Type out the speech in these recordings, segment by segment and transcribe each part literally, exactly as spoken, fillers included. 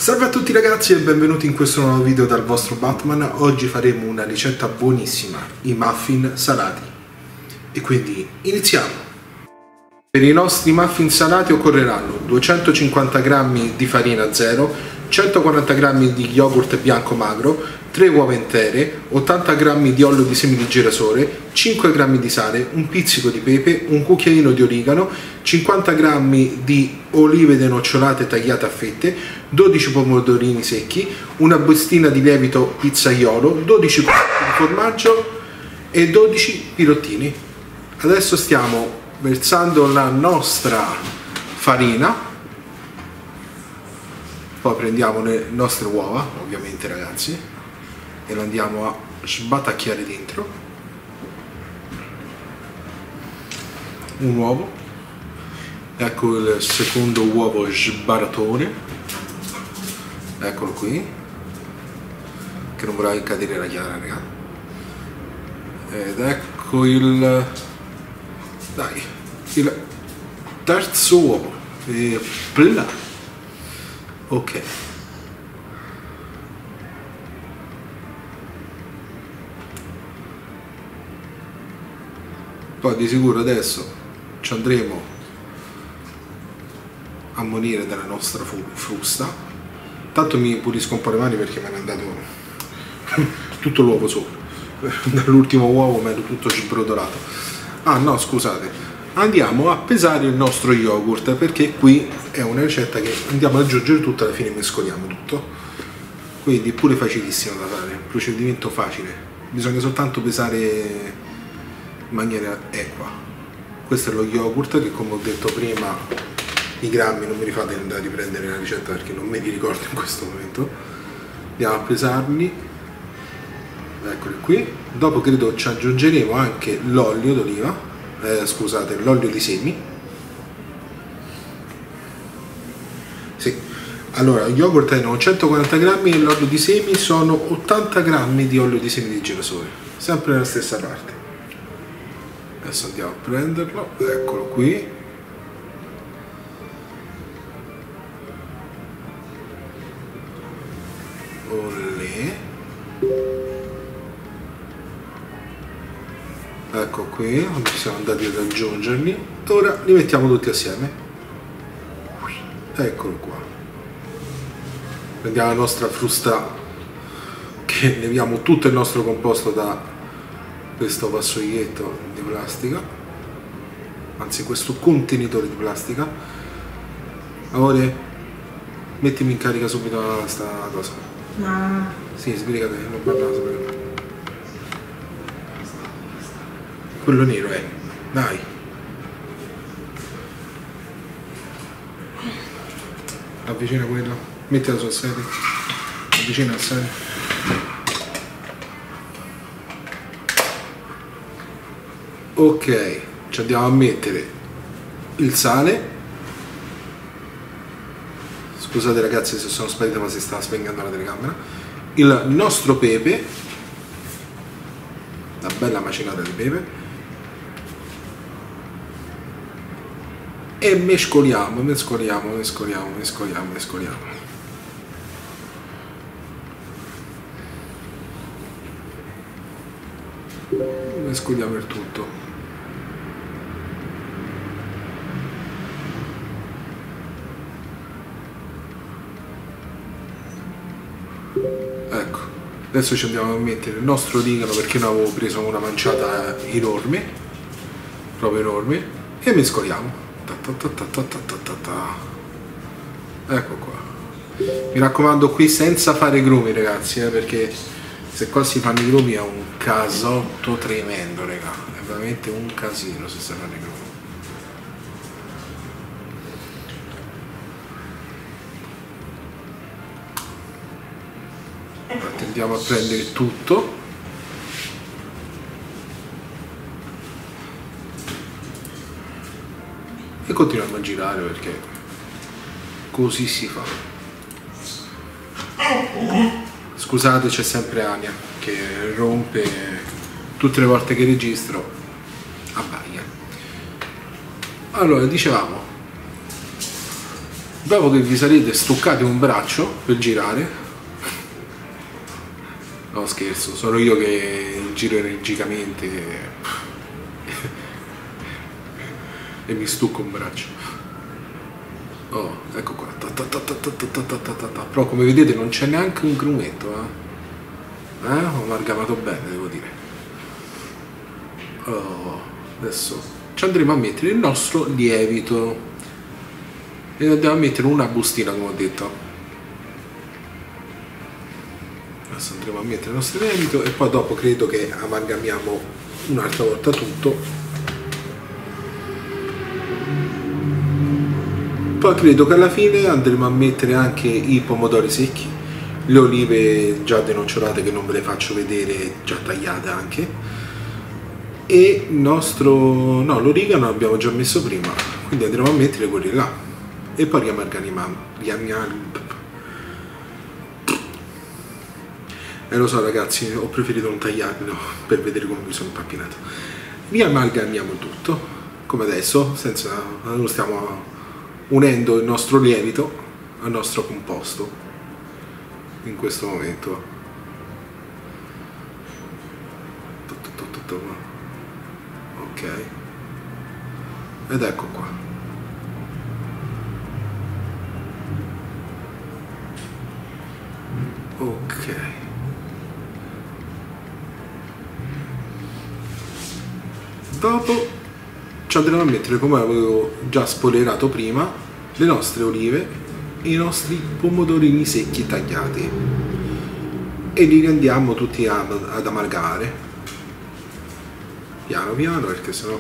Salve a tutti ragazzi e benvenuti in questo nuovo video dal vostro Batman. Oggi faremo una ricetta buonissima, i muffin salati. E quindi iniziamo! Per i nostri muffin salati occorreranno duecentocinquanta grammi di farina zero, centoquaranta grammi di yogurt bianco magro, tre uova intere, ottanta grammi di olio di semi di girasole, cinque grammi di sale, un pizzico di pepe, un cucchiaino di origano, cinquanta grammi di olive denocciolate tagliate a fette, dodici pomodorini secchi, una bustina di lievito pizzaiolo, dodici cucchiai di formaggio e dodici pirottini. Adesso stiamo versando la nostra farina, poi prendiamo le nostre uova, ovviamente ragazzi, e lo andiamo a sbatacchiare dentro. Un uovo, ecco il secondo uovo sbaratore, eccolo qui, che non vorrà cadere la chiara, raga. Ed ecco il dai il terzo uovo e bla. Ok, poi di sicuro adesso ci andremo a munire della nostra frusta. Tanto mi pulisco un po' le mani perché mi è andato tutto l'uovo sopra. Dall'ultimo uovo mi ero tutto sbrodolato. Ah no, scusate, andiamo a pesare il nostro yogurt, perché qui è una ricetta che andiamo ad aggiungere tutto, alla fine mescoliamo tutto, quindi è pure facilissimo da fare, procedimento facile, bisogna soltanto pesare in maniera equa. Questo è lo yogurt che, come ho detto prima, i grammi non mi rifate andare a riprendere la ricetta perché non me li ricordo in questo momento. Andiamo a pesarli, eccoli qui. Dopo credo ci aggiungeremo anche l'olio d'oliva, eh, scusate, l'olio di semi. Sì, allora gli yogurt erano centoquaranta grammi e l'olio di semi sono ottanta grammi di olio di semi di girasole, sempre nella stessa parte. Adesso andiamo a prenderlo, eccolo qui. Olè. Ecco qui, siamo andati ad aggiungerli. Ora li mettiamo tutti assieme. Eccolo qua. Prendiamo la nostra frusta, che leviamo tutto il nostro composto da questo vassoietto di plastica, anzi questo contenitore di plastica. Amore, mettimi in carica subito questa cosa. No. Sì, sbrigate, non parlare sapere. Quello nero è, dai. Avvicina quello, mettila sul sedere, avvicina al sedere. Ok, ci andiamo a mettere il sale. Scusate ragazzi se sono sparito, ma si sta spengendo la telecamera. Il nostro pepe, una bella macinata di pepe. E mescoliamo, mescoliamo, mescoliamo, mescoliamo, mescoliamo. Mescoliamo il tutto. Ecco, adesso ci andiamo a mettere il nostro origano, perché ne avevo preso una manciata enorme, proprio enorme, e mescoliamo. Ta ta ta ta ta ta ta ta. Ecco qua. Mi raccomando, qui senza fare grumi ragazzi, eh, perché se qua si fanno i grumi è un casotto tremendo, raga. È veramente un casino se si fanno i grumi. Infatti andiamo a prendere tutto. E continuiamo a girare, perché così si fa. Scusate, c'è sempre Ania che rompe tutte le volte che registro, abbaia. Allora, dicevamo, Dopo che vi sarete stuccati un braccio per girare, no scherzo, sono io che giro energicamente e mi stucco un braccio. Oh, ecco qua. Ta ta ta ta ta ta ta ta ta ta. Però come vedete non c'è neanche un grumetto, eh? Eh? Ho amalgamato bene, devo dire. Oh, adesso ci andremo a mettere il nostro lievito e andiamo a mettere una bustina, come ho detto. Adesso andremo a mettere il nostro lievito e poi dopo credo che amalgamiamo un'altra volta tutto. Poi credo che alla fine andremo a mettere anche i pomodori secchi, le olive già denocciolate che non ve le faccio vedere, già tagliate anche, e il nostro, no, l'origano l'abbiamo già messo prima, quindi andremo a mettere quelli là e poi riamalgamiamo. E lo so ragazzi, ho preferito non tagliarlo per vedere come mi sono impappinato. Riamalgamiamo tutto, come adesso, senza, non stiamo unendo il nostro lievito al nostro composto in questo momento. Ok, ed ecco qua. Ok, dopo ci andremo a mettere, come avevo già spoilerato prima, le nostre olive e i nostri pomodorini secchi tagliati e li andiamo tutti ad, ad amalgamare piano piano, perché sennò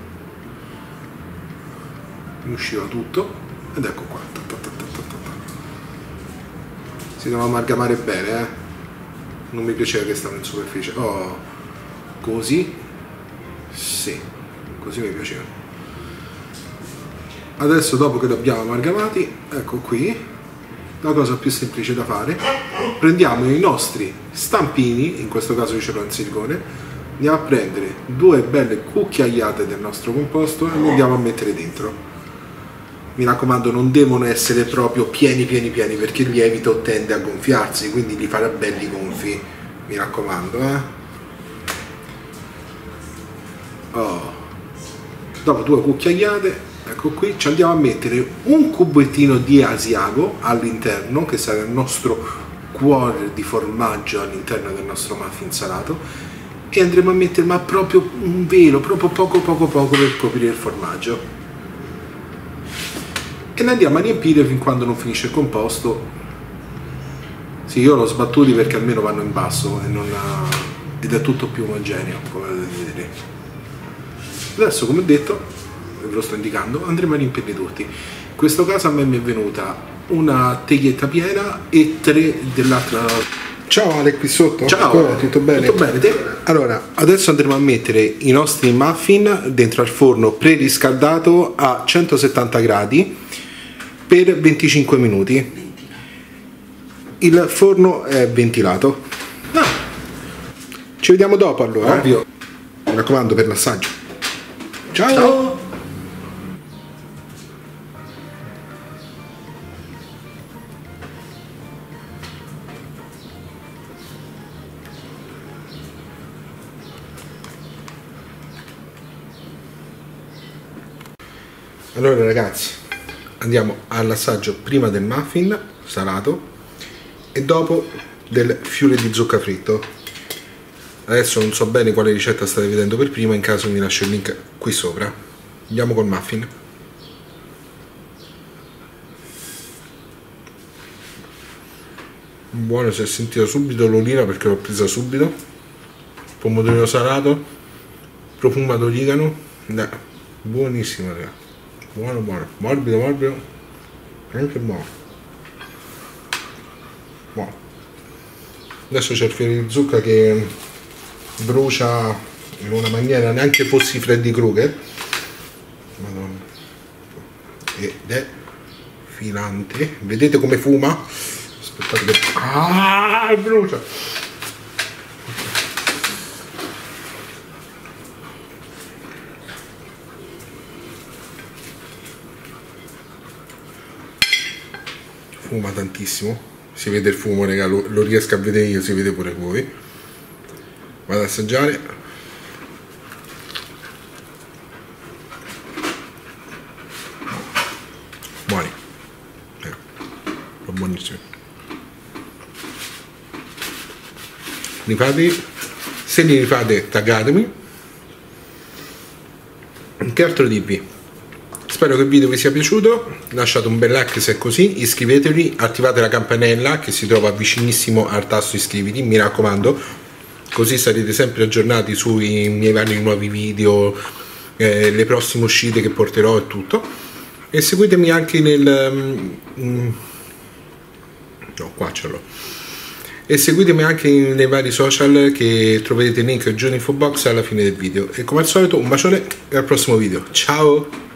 mi usciva tutto. Ed ecco qua, ta ta ta ta ta ta. Si deve amalgamare bene, eh? Non mi piaceva che stava in superficie. Oh, così sì, così mi piaceva. Adesso, dopo che li abbiamo amalgamati, ecco qui la cosa più semplice da fare: prendiamo i nostri stampini, in questo caso io ce l'ho in silicone, andiamo a prendere due belle cucchiaiate del nostro composto e li andiamo a mettere dentro. Mi raccomando, non devono essere proprio pieni pieni pieni, perché il lievito tende a gonfiarsi, quindi li farà belli gonfi, mi raccomando, eh. Oh. Dopo due cucchiaiate, ecco qui, ci andiamo a mettere un cubettino di asiago all'interno, che sarà il nostro cuore di formaggio all'interno del nostro muffin salato, e andremo a mettere ma proprio un velo, proprio poco poco poco per coprire il formaggio, e ne andiamo a riempire fin quando non finisce il composto. Sì, io l'ho sbattuti perché almeno vanno in basso e non ha... ed è tutto più omogeneo, come potete vedere. Adesso, come ho detto, ve lo sto indicando, andremo a riempirli tutti. In questo caso a me mi è venuta una teglietta piena e tre dell'altra. Ciao Ale, qui sotto. Ciao, come, tutto bene? Tutto bene, te? Allora, adesso andremo a mettere i nostri muffin dentro al forno preriscaldato a centosettanta gradi per venticinque minuti. Il forno è ventilato. No. Ci vediamo dopo allora. Ovvio. Mi raccomando, per l'assaggio. Ciao. Ciao. Allora ragazzi, andiamo all'assaggio prima del muffin salato e dopo del fiore di zucca fritto. Adesso non so bene quale ricetta state vedendo per prima, in caso vi lascio il link qui sopra. Andiamo col muffin. Buono, si è sentito subito l'olina perché l'ho presa subito. Pomodorino salato, profumato origano, buonissimo ragazzi. Buono buono, morbido morbido, anche buono. Buono. Adesso c'è il fiore di zucca che brucia in una maniera neanche fossi Freddy Krueger. Madonna. Ed è filante. Vedete come fuma? Aspettate che... Ah, brucia! fuma tantissimo, si vede il fumo, raga, lo, lo riesco a vedere io, si vede pure voi. Vado ad assaggiare. Buoni, eh, sono buonissimi. Rifate, se li rifate taggatemi. Che altro dirvi? Spero che il video vi sia piaciuto, lasciate un bel like se è così, iscrivetevi, attivate la campanella che si trova vicinissimo al tasto iscriviti, mi raccomando, così sarete sempre aggiornati sui miei vari nuovi video, eh, le prossime uscite che porterò e tutto. E seguitemi anche nel... Um, no, qua ce l'ho. E seguitemi anche nei vari social che troverete il link giù in info box alla fine del video. E come al solito un bacione e al prossimo video. Ciao!